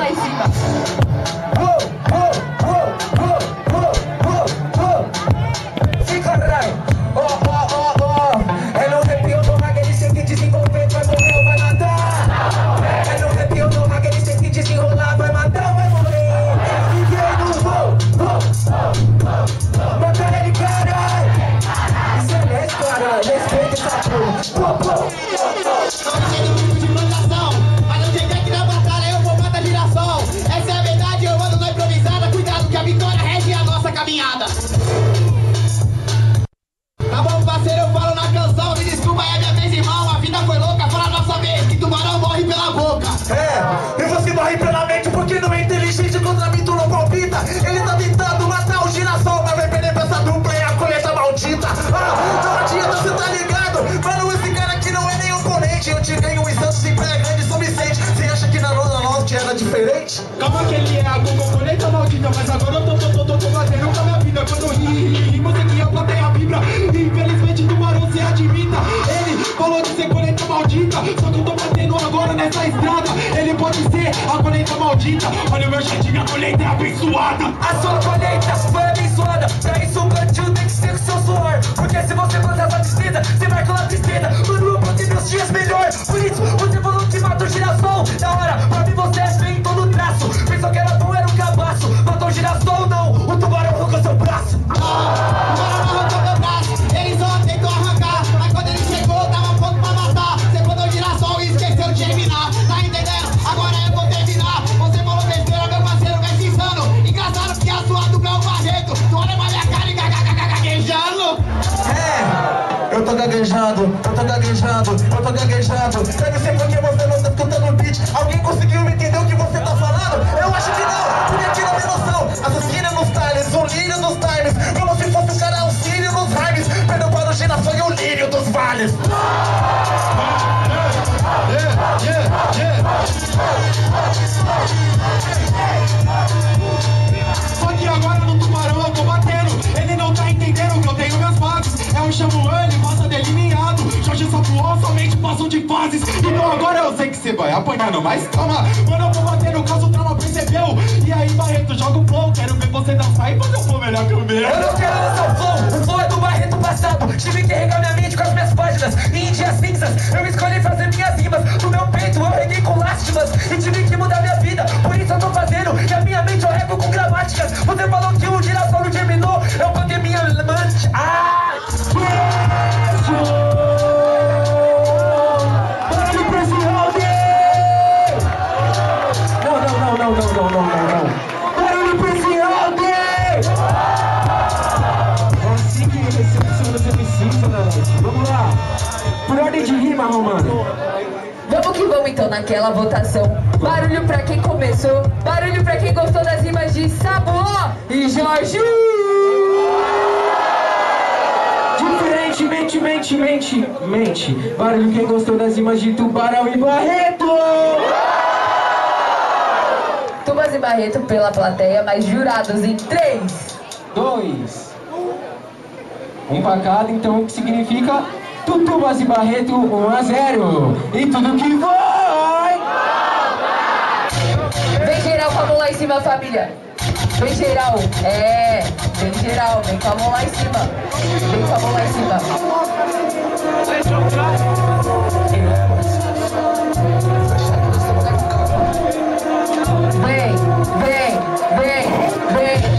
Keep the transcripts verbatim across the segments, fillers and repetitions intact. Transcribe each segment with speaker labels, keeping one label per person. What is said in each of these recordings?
Speaker 1: lá em cima.
Speaker 2: Sim, caralho. Ó, ó, ó, ó. É no rap ou no rag, ele tem que desenvolver, vai morrer ou vai matar. É no rap ou no rag, ele tem que desenrolar, vai matar ou vai morrer. E vem no voo, voo. Mata ele, caralho. Isso é leste, caralho. Respeita essa porra. Pô, pô.
Speaker 3: De plantação, mas não tem que na batalha eu vou matar girassol. Essa é a verdade, eu ando na improvisada. Cuidado que a vitória rege a nossa caminhada. Tá bom, parceiro, eu falo na canção. Me desculpa, é minha vez, irmão. A vida foi louca, fala a nossa vez. Que tubarão morre pela boca.
Speaker 2: É, e você morre pela mente porque não é inteligente. Contra mim tu não palpita. Ele tá tentando matar o girassol, mas vai perder pra essa dupla e a colheita maldita. Ah, não adianta, você tá ligado? Mano, esse cara aqui não é nem oponente. Eu te ganho em Santos em Praia Grande, São Vicente. Você acha que na Zona Norte era diferente?
Speaker 3: Calma que ele é a colheita maldita. Mas agora eu tô, tô, tô, tô, tô batendo com a minha vida. Quando eu ri, ri, ri, você que a plateia vibra. Infelizmente o tubarão se admita. Ele falou de ser colheita maldita. Só que eu tô batendo agora nessa estrada. Ele pode ser a colheita maldita. Olha o meu chatinho, a colheita é abençoada.
Speaker 2: A sua colheita foi abençoada. Pra isso o cantil tem que ser com seu suor. Porque se você plantar essa tristeza, você vai colar tristeza. Mano, eu plantei meus dias melhor. Por isso você falou que mata o girassol. Da hora, pra mim você é feio em todo traço. Pensou que era bom, era um cabaço. Matou o girassol, não. O tubarão arrancou seu braço.
Speaker 3: O tubarão arrancou meu braço. Ele só tentou arrancar. Mas quando ele chegou, tava pronto pra matar. Você botou o girassol e esqueceu de terminar. Tá entendendo? Agora eu vou terminar. Você falou besteira, meu parceiro, vai se insano. Engraçado que a sua dupla é o Barreto. Tu olha pra minha cara e gaguejando.
Speaker 2: É, eu tô gaguejando, eu tô gaguejando, eu tô gaguejando. Deve ser porque você não tá escutando o beat. Alguém conseguiu me entender o que você tá falando? Eu acho que não, porque tira a minha noção. Assassino nos tiles, o lírio dos tiles. Como se fosse o cara auxílio nos rhymes. Perdeu para o girassol e o lírio dos vales.
Speaker 3: Yeah, yeah, yeah. Só que agora no tubarão eu tô batendo. Ele não tá entendendo que eu tenho meus fatos. É um xamã, ele passa delineado. Jorge Sapuão somente passam de fases. Então agora eu sei que você vai apanhando, mas calma. Mano, eu vou batendo caso o trauma percebeu. E aí, Barreto, joga o flow. Quero ver você dançar e fazer um flow melhor que o meu.
Speaker 2: Eu não quero dançar o flow, o flow é do Barreto passado. Tive que regar minha mente com as minhas páginas. E em dias cinzas, eu escolhi fazer minhas rimas. Do meu peito eu reguei com lástimas. E tive que mudar minha vida, por isso eu tô fazendo. E a minha mente eu rego com gramáticas. Você falou que o girassol não terminou. Eu botei minha mente. Ah! Não, não, não, não, não, não, não, não. Barulho pra esse round!
Speaker 4: É assim que recepciona os M Cs, né? Vamos lá. Por ordem de rima, Romano.
Speaker 1: Vamos que vamos então naquela votação. Barulho pra quem começou. Barulho pra quem gostou das rimas de Sabuó e Jorge.
Speaker 4: Diferentemente, mente, mente, mente. Barulho quem gostou das rimas de Tubarão e Barreto.
Speaker 1: Tubas e Barreto pela plateia, mas jurados em três,
Speaker 4: dois, um pra cada, então o que significa Tutubas e Barreto um a zero. E tudo que vai!
Speaker 1: Vem geral com a mão lá em cima, família. Vem geral, é, vem geral, vem com a mão lá em cima. Vem com a mão lá em cima. Vem, vem, vem, vem.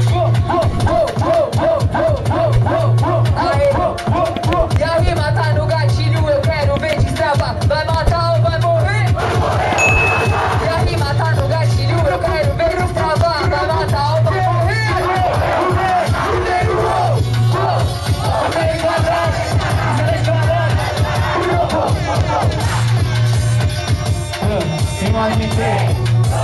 Speaker 1: Aê. E a rima tá no gatilho, eu quero ver destravar. Vai matar ou vai morrer? E a rima tá no gatilho, eu quero ver destravar. Vai matar ou vai morrer?
Speaker 4: Sem mais me ter.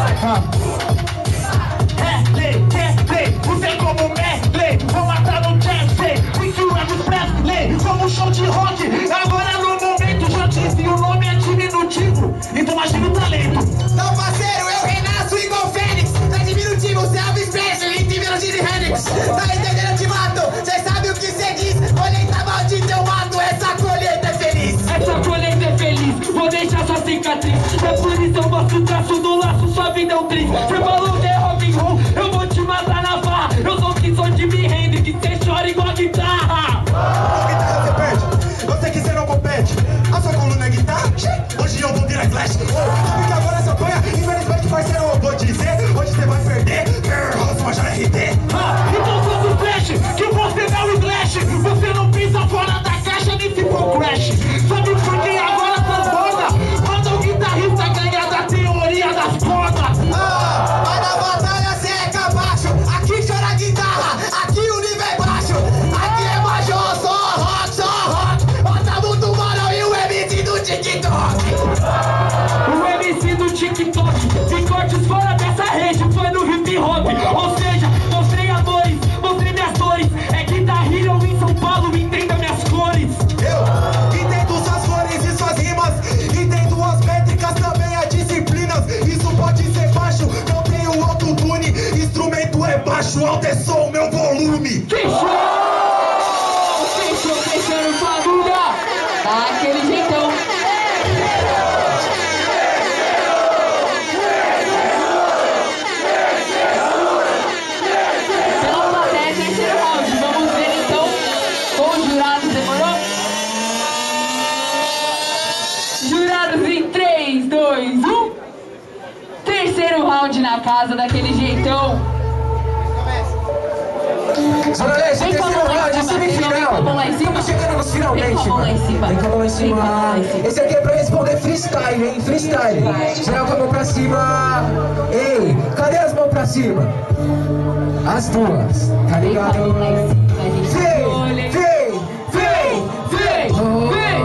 Speaker 3: Você como mestre, vou matar no Jesse. Pintura do Presley, como show de rock. Agora no momento já disse, o nome é diminutivo. Então imagina o talento. Não, parceiro, eu renasço igual Fênix. Tá diminutivo, você é Elvis Presley, tem melodia de Hendrix. Tá entendendo, eu te mato. Cê sabe o que cê diz. Colheita maldita, eu mato. Essa colheita é feliz.
Speaker 4: Essa colheita é feliz, vou deixar sua cicatriz. É por
Speaker 3: Se eu mostro o traço do laço, sua vida é um triz. Você falou que é Robin Hood, eu vou te matar na barra. Eu sou que sou de me rende, que cê chora igual a guitarra.
Speaker 5: Com guitarra você perde, eu sei que você não compete. A sua coluna é guitarra, hoje eu vou virar flash. Oh, porque agora você apanha, infelizmente parceiro, eu vou dizer. Hoje você vai perder, Rosa Major R D.
Speaker 3: Ah, então faz o flash, que você dá o slash. Você não pisa fora da caixa, nem se for crash. Sabe por que agora transborda? Manda o guitarrista ganhar da teoria das cordas.
Speaker 5: Ah, mas na batalha cê é cabaço. Aqui chora guitarra, aqui o nível é baixo. Aqui é major, só rock, só rock. Bota muito mano e o M C do TikTok.
Speaker 3: O M C do TikTok, de cortes fora dessa rede, foi no hip hop. Ou seja, mostrei amores, mostrei minhas dores. É Guitar Hero em São Paulo, entenda minhas cores.
Speaker 5: Eu entendo suas cores e suas rimas, entendo as métricas, também as disciplinas. Isso pode ser baixo, não tenho autotune. Instrumento é baixo, alto é som, meu volume.
Speaker 1: Fechou! Fechou, fechando família! Daquele jeitão. Pela plateia, terceiro round. Vamos ver então com os jurados, demorou? Jurados em três, dois, um. Terceiro round na casa, daquele jeitão.
Speaker 2: Zona Leste,
Speaker 1: Vem com a
Speaker 2: terceiro
Speaker 1: mão lá em
Speaker 2: round,
Speaker 1: cima, vem com a
Speaker 2: semifinal.
Speaker 1: mão lá em cima.
Speaker 2: Estamos chegando nos finalmente,
Speaker 1: Vem com a mão lá em cima.
Speaker 2: Vem com a mão lá em
Speaker 1: Vem com a mão lá em
Speaker 2: cima.
Speaker 1: cima.
Speaker 2: Esse aqui é pra responder freestyle, hein? Freestyle. Geral com a mão pra cima. Ei, cadê as mãos pra cima? As duas, tá
Speaker 1: Vem com a mão
Speaker 2: ligado?
Speaker 1: lá em cima, a gente
Speaker 2: Vem,
Speaker 1: olha.
Speaker 2: vem, vem,
Speaker 1: Vem, vem!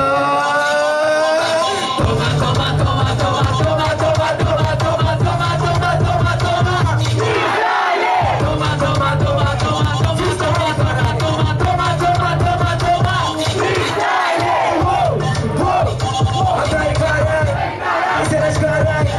Speaker 2: Toma, toma, toma, toma, toma, toma, toma, toma, toma, toma, toma, toma. Toma, toma, toma, toma, toma, toma, toma, toma, toma, toma, toma, toma. Atrai, caralho. Esse é das caralho.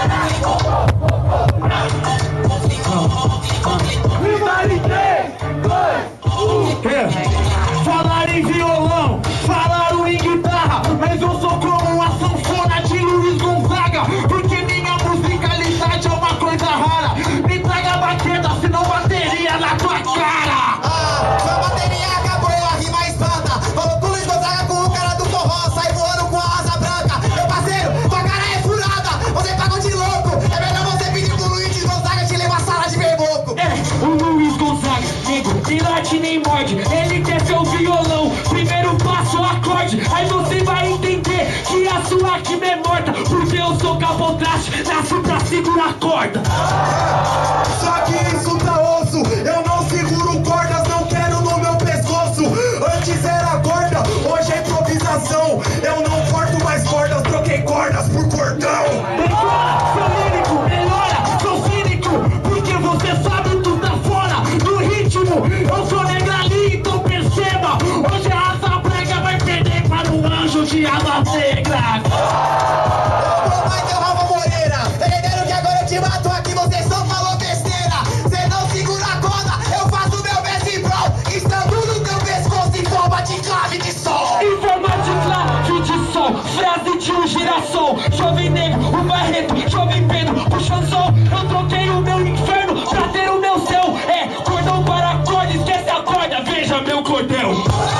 Speaker 3: Falaram em violão, falaram em guitarra, mas eu sou como a sanfona de Luiz Gonzaga, porque minha musicalidade é uma coisa rara. Me traga a baqueta, senão bateria na tua cara.
Speaker 5: Ah, sua bateria acabou, eu a rima espada. Falou com o Luiz Gonzaga com o cara do forró, sai voando com a asa branca. Meu parceiro, tua cara é furada, você pagou de louco. É melhor você pedir pro Luiz Gonzaga te levar a sala de verboco.
Speaker 3: É, o Luiz Gonzaga, nego, nem late nem morde. Ele quer seu violão, primeiro passo, acorde. Aí você vai entender que a sua rima é morta, porque eu sou capotraste, nasci pra segurar a corda.
Speaker 5: Só que isso tá osso, eu não seguro cordas, não quero no meu pescoço. Antes era corda, hoje é improvisação. Eu não corto mais cordas, troquei cordas por cordão.
Speaker 3: Melhora, seu lírico, melhora, seu cínico, porque você sabe tu tá fora do ritmo. Eu sou negrali, então perceba, hoje a asa prega vai perder para um anjo de asa negra.
Speaker 5: Ô, mas teu Rafa Moreira, tá entendendo que agora eu te mato aqui, você só falou besteira. Cê não segura a corda, eu faço meu best bro. Estando no teu pescoço em forma de clave de sol.
Speaker 3: Em forma de clave de som, frase de um girassol. Jovem negro, o Barreto, jovem Pedro, o chanson. Eu troquei o meu inferno pra ter o meu céu. É, cordão para acorde, esquece a corda, veja meu cordel.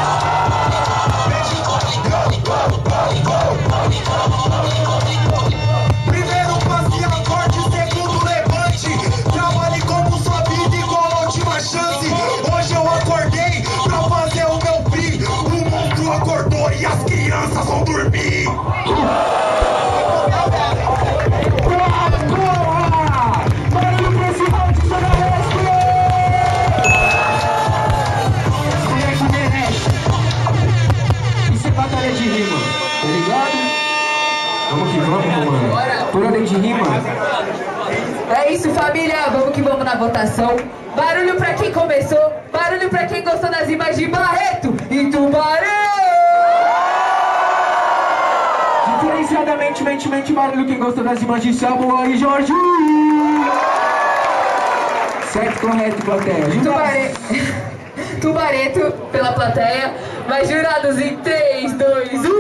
Speaker 5: Primeiro passe acorde, segundo levante. Trabalhe como sua vida igual a última chance. Hoje eu acordei pra fazer o meu fim. O monstro acordou e as crianças vão dormir.
Speaker 4: Isso é batalha de rima, tá ligado? Vamos que vamos, mano. Por ordem de rima.
Speaker 1: É isso, família. Vamos que vamos na votação. Barulho pra quem começou. Barulho pra quem gostou das rimas de Barreto e Tubarão.
Speaker 4: Diferenciadamente, mente, mente, barulho quem gostou das rimas de Samuel e Jorge. Certo, correto, plateia.
Speaker 1: Tubareto. Tubareto pela plateia. Mas jurados em três, dois, um.